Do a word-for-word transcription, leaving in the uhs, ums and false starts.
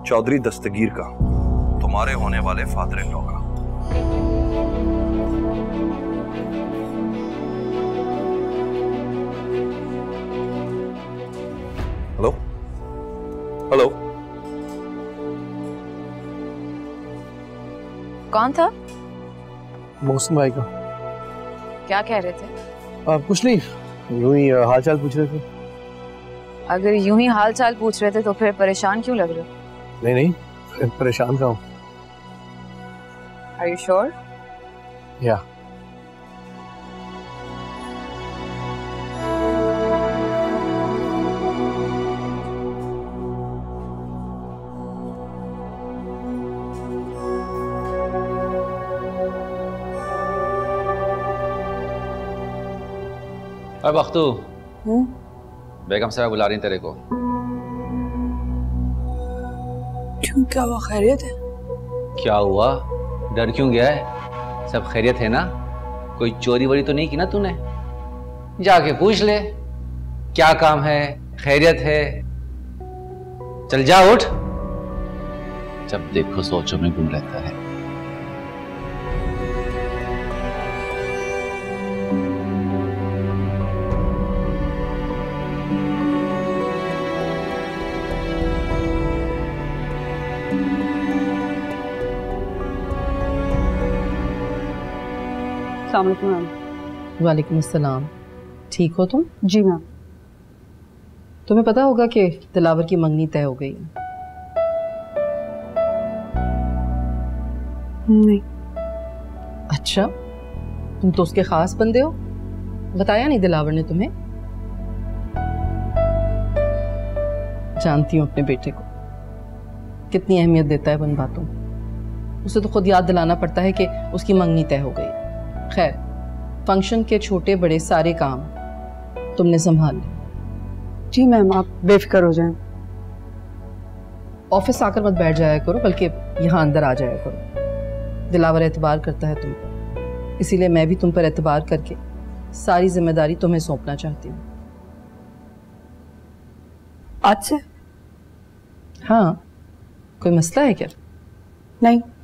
चौधरी दस्तगीर का, तुम्हारे होने वाले फादर इन लॉ का। हेलो हेलो, कौन था? मौसम भाई का। क्या कह रहे थे? आ, कुछ नहीं, यूं ही हाल चाल पूछ रहे थे। अगर यूं ही हाल चाल पूछ रहे थे तो फिर परेशान क्यों लग रहे हो? नहीं नहीं, परेशान का हूँ। Are you sure? या और बख्तू, बेगम साहब बुला रही तेरे को। क्यों, क्या हुआ? खैरियत है? क्या हुआ? डर क्यों गया है? सब खैरियत है ना? कोई चोरी वोरी तो नहीं की ना तूने? जाके पूछ ले क्या काम है, खैरियत है। चल जा, उठ। जब देखो सोचों में गुम रहता है। वालेकुम अस्सलाम। ठीक हो तुम? जी मैम। तुम्हें पता होगा कि दिलावर की मंगनी तय हो गई है? नहीं। अच्छा, तुम तो उसके खास बंदे हो, बताया नहीं दिलावर ने तुम्हें? जानती हूँ अपने बेटे को कितनी अहमियत देता है उन बातों। उसे तो खुद याद दिलाना पड़ता है कि उसकी मंगनी तय हो गई। खैर, फंक्शन के छोटे बड़े सारे काम तुमने संभाल लिए। जी मैम, आप बेफिक्र हो जाएं। ऑफिस आकर मत बैठ जाया करो, बल्कि यहाँ अंदर आ जाया करो। दिलावर एतबार करता है तुम पर, इसीलिए मैं भी तुम पर एतबार करके सारी जिम्मेदारी तुम्हें सौंपना चाहती हूँ। आज से? हाँ, कोई मसला है क्या? नहीं।